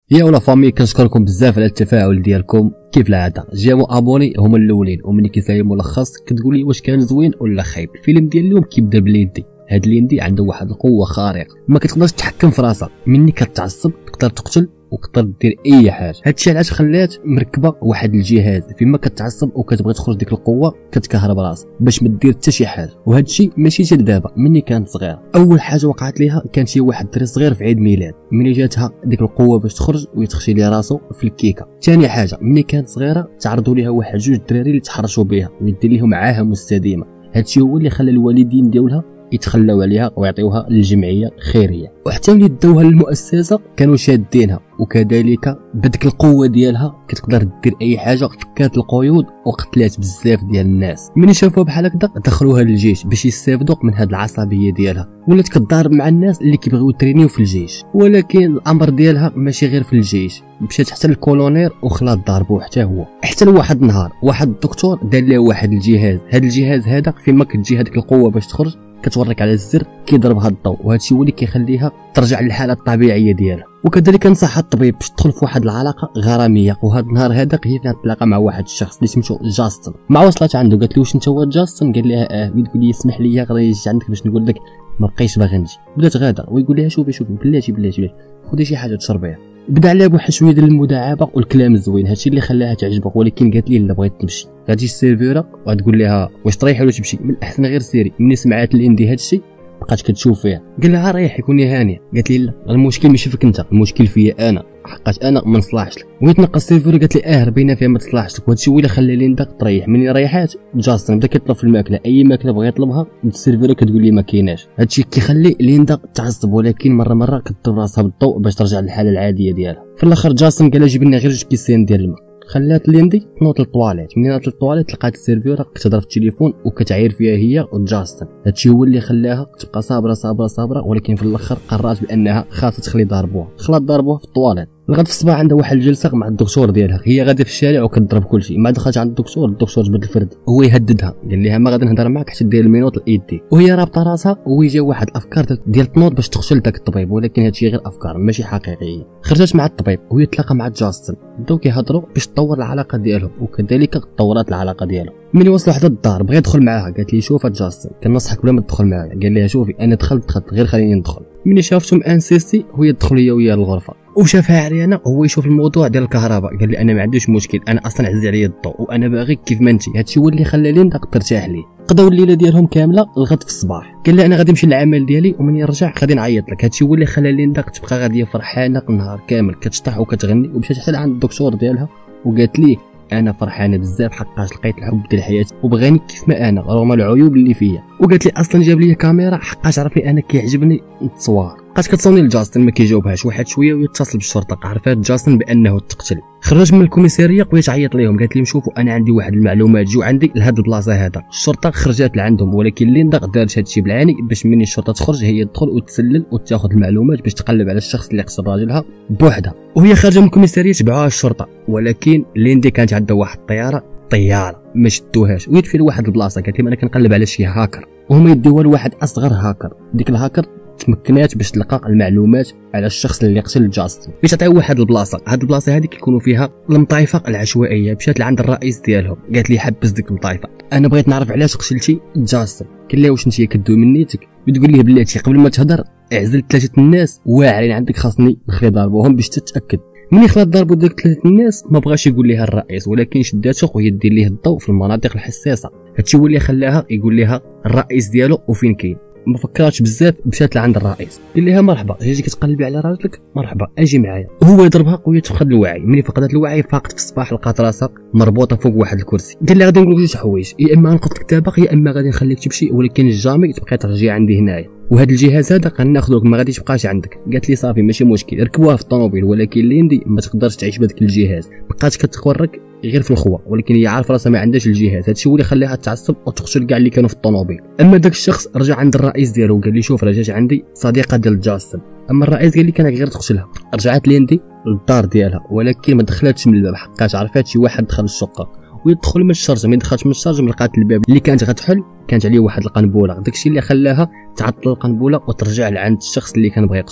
يا ولا فامي كنشكركم بزاف على التفاعل ديالكم. كيف العاده جاو ابوني هما الاولين، وملي كيسالي ملخص كتقول لي واش كان زوين ولا خايب. الفيلم ديال اليوم كيبدا بليندي. هاد ليندي عنده واحد القوه خارقه، ما كتقدرش تحكم في راسها، مني كتعصب تقدر تقتل وتقدر دير اي حاجه. هادشي علاش خلات مركبه واحد الجهاز فيما كتعصب وكتبغي تخرج ديك القوه كتكهرب راسها باش ما دير حتى شي حاجه. وهادشي ماشي حتى دابا، مني كانت صغيره اول حاجه وقعت ليها كان شي واحد الدري صغير في عيد ميلاد، مني جاتها ديك القوه باش تخرج ويتخشي ليه راسو في الكيكه. ثاني حاجه مني كانت صغيره تعرضوا ليها واحد جوج دراري اللي تحرشوا بها ويدير لهم معاها مستديمه. هادشي هو اللي خلى الوالدين ديالها يتخلاو عليها ويعطيوها للجمعيه خيريه، وحتى ملي داوها للمؤسسه كانوا شادينها، وكذلك بدك القوه ديالها كتقدر دير اي حاجه، فكات القيود وقتلات بزاف ديال الناس. ملي شافوها بحال هكذا دخلوها للجيش باش يستافدوا من هاد العصبيه ديالها، ولات كتضارب مع الناس اللي كيبغيو يترينيو في الجيش. ولكن الامر ديالها ماشي غير في الجيش، مشات حتى للكولونير وخلات ضاربوه حتى هو. حتى لواحد النهار واحد الدكتور دار له واحد الجهاز، هاد الجهاز هذا فيما كتجي هذيك القوه باش تخرج كتوريك على الزر كيضربها الضوء، وهادشي هو اللي كيخليها ترجع للحاله الطبيعيه ديالها. وكذلك نصح الطبيب باش تدخل في واحد العلاقه غراميه، وهذا النهار هذاك هي تلاقى مع واحد الشخص اللي سميتو جاستن. مع وصلت عنده قالت له واش انت هو جاستن؟ قال لها تقول لي اسمح لي غير يجي عندك باش نقول لك ما بقيتش باغي نجي. بدات غاده ويقول لها شوفي بلاتي خدي شي حاجه تشربيها. بدا عليها بواحد شويه ديال المداعبه والكلام الزوين، هادشي اللي خلاها تعجبك. ولكن قالت لي لا بغيت تمشي غادي السيرفيره وغتقول لها واش تريح ولا تمشي، من الاحسن غير سيري. ملي سمعات الاندي هادشي بقات كتشوف فيها، قال لها ريحي كوني هانيه. قالت لي لا المشكل ماشي فيك انت، المشكل فيا انا، حقاش انا ما نصلحش لك. وهي تنقص السيرفيره قالت لي ربينا فيها ما تصلحش لك، وهادشي هو اللي خلى ليندا تريح. مني ريحات جاستن بدا كيطلب في الماكله، اي ماكله بغى يطلبها السيرفيره كتقول لي ما كايناش. هادشي كيخلي ليندا تعصب، ولكن مره كتضرب راسها بالضوء باش ترجع للحاله العاديه ديالها. في الاخر جاستن قال لها جيب لنا غير جوج كيسين ديال الماء. خلات ليندي تنوض للطواليت. منين نوضت للطواليت لقات السيرفيره كتهضر في التليفون وكتعاير فيها هي وجاستن. هادشي هو اللي خلاها تبقى صابره، ولكن في الاخر قررت بانها خاصها تخلي ضربوها. خلات ضربوها في الطواليت. لغد في الصباح عندها واحد الجلسه مع الدكتور ديالها، هي غاديه في الشارع وكتضرب كلشي. ما دخلت عند الدكتور جبد الفرد، هو يهددها قال لها ما غادي نهضر معاك حتى دير المينوط لايديك. وهي رابطه راسها، وهي جا واحد الافكار ديال تنوض باش تقتل داك الطبيب، ولكن هادشي غير افكار ماشي حقيقيه. خرجت مع الطبيب وهي تلاقى مع جاستن، بداو كيهضروا باش تطور العلاقه ديالهم، وكذلك تطورات العلاقه ديالهم. ملي وصلوا حدا الدار بغى يدخل معاها، قالت لي شوف جاستن كنصحك بلا ما تدخل معايا. قال لها شوفي انا دخلت غير خليني ندخل. ملي شافتهم انسيستي وهي تدخل هي وياه للغرفه، وشافها عريانه وهو يشوف الموضوع ديال الكهرباء. قال لي انا ما عنديش مشكل، انا اصلا عز عليا الضوء وانا باغي كيف ما انت. هادشي هو اللي خلى ليندا ترتاح ليه. قضاو الليله ديالهم كامله لغد في الصباح. قال لها انا غادي نمشي للعمل ديالي ومن يرجع غادي نعيط لك. هادشي هو اللي خلى ليندا تبقى غاديه فرحانه النهار كامل كتشطح وكتغني. ومشات حتى عند الدكتور ديالها وقالت ليه انا فرحانه بزاف حقاش لقيت الحب ديال حياتي وبغاني كيف ما انا رغم العيوب اللي فيا. وقالت لي اصلا جاب لي كاميرا حقاش عرفني انا كيعجبني نتصور. بقات كتصوني لجاستن ما كيجاوبهاش. واحد شويه ويتصل بالشرطه، عرفات جاستن بانه تقتل. خرج من الكوميساريه وبغات تعيط ليهم، قالت لهم شوفوا انا عندي واحد المعلومات جو عندي لهاد البلاصه هذا. الشرطه خرجت لعندهم، ولكن ليندا دارت هادشي بالعاني باش مني الشرطه تخرج هي تدخل وتسلل وتاخذ المعلومات باش تقلب على الشخص اللي قتل راجلها بوحدها. وهي خارجه من الكوميساريه تبعوها الشرطه، ولكن ليندي كانت عندها واحد الطياره ما شدوهاش. ويدفي لواحد البلاصه قالت لهم انا كنقلب على شي هاكر، وهما يديوها لواحد اصغر هاكر. ديك الهاكر تمكنات باش تلقى المعلومات على الشخص اللي قتل جاستن باش تعطيو واحد البلاصه. هاد البلاصه هذه كيكونوا فيها المطايفه العشوائيه. مشات لعند الرئيس ديالهم قالت لي حبس ديك المطايفه، انا بغيت نعرف علاش قتلتي جاستن. قال لها واش انت كدوي من نيتك؟ وتقول ليه بلاتي قبل ما تهضر اعزل 3 الناس واعرين عندك خاصني نخلي ضربوهم باش تتاكد. ملي خلات ضربوا ديك 3 الناس ما بغاش يقول ليها الرئيس، ولكن شداتو وهي دير ليه الضوء في المناطق الحساسه. هادشي هو اللي خلاها يقول لها الرئيس ديالو وفين كاين. ما فكراتش بزاف مشات لعند الرئيس قال لها مرحبا جيتي كتقلبي على راجلك، مرحبا اجي معايا. هو يضربها قويه تفقد الوعي. ملي فقدت الوعي فاقت في الصباح لقات راسها مربوطه فوق واحد الكرسي. قال لها غادي نقول لك جوج حوايج، يا اما نقط لك دابا يا اما غادي نخليك تمشي، ولكن جامي تبقى ترجعي عندي هنايا. وهذا الجهاز هذا غناخذوك ما غاديش تبقاش عندك. قالت لي صافي ماشي مشكل ركبوها في الطوموبيل، ولكن ليندي ما تقدرش تعيش بهذاك الجهاز. بقات كتورك غير في الخوا، ولكن هي عارفه راسها ما عندهاش الجهاز. هادشي هو اللي خلاها تعصب وتقتل كاع اللي كانوا في الطوموبيل. اما داك الشخص رجع عند الرئيس ديالو وقال لي شوف راه جات عندي صديقه ديال جاستن. اما الرئيس قال لي كانك غير تقتلها. رجعت ليندي للدار ديالها، ولكن ما دخلاتش من الباب حقاش عرفات شي واحد دخل الشقه ويدخل من الشرجه. ملي دخلت من الشرجه لقات الباب اللي كانت غتحل كانت عليه واحد القنبوله. داكشي اللي خلاها تعطل القنبوله وترجع لعند الشخص اللي كان بغى يقتلها.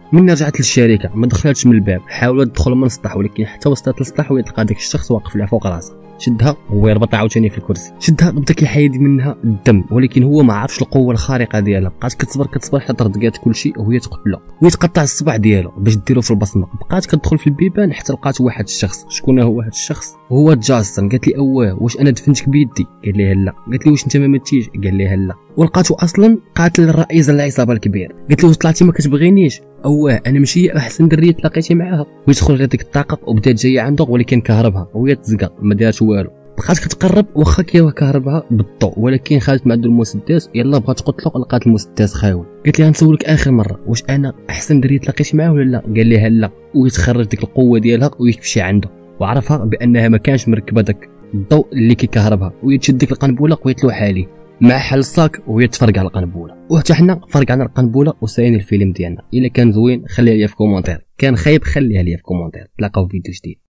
من رجعت للشركه ما دخلتش من الباب، حاولت تدخل من السطح ولكن حتى وصلت للسطح وهي تلقى داك الشخص واقف لها فوق راسها. شدها وهو يربط عاوتاني في الكرسي، شدها بدا كيحيد منها الدم ولكن هو ما عرفش القوه الخارقه ديالها. بقات كتصبر حتى ردقات كلشي وهي تقتله وهي تقطع الصبع ديالو باش ديرو في البصمه. بقات كتدخل في البيبان حتى لقات واحد الشخص. شكون هو هذا الشخص؟ هو جاستن. قالت لي واش انا دفنتك بيدي؟ قال لي لا. قالت لي واش انت ما متيش؟ قال لي لا. ولقاتو اصلا قاتل الرئيس العصابه الكبير. قالت له واش طلعتي ما كتبغينيش؟ انا ماشي احسن دريه تلاقيتي معاها. ويدخل لهذيك الطاقه وبدات جايه عنده ولكن كهربها وهي تزقى ما دارت والو. بقات كتقرب واخا كيكهربها بالضوء ولكن خدت مع المسدس. يلا بغات تقتلو لقات المسدس خاوي. قالت لي غنسولك اخر مره واش انا احسن دريه تلاقيتي معاه ولا لا؟ قال لي لا. ويتخرج ديك القوه ديالها ويمشي عنده وعرفها بانها ما كانش مركبه داك الضوء اللي كيكهربها ويتشد ديك القنبله ويتلوح عليه مع حل الصاك وهي تفرقع القنبله. وحتى حنا فرقعنا القنبله وساين الفيلم ديالنا. الا كان زوين خليها لي في كومونتير، كان خايب خليها لي في كومونتير. تلاقاو في فيديو جديد.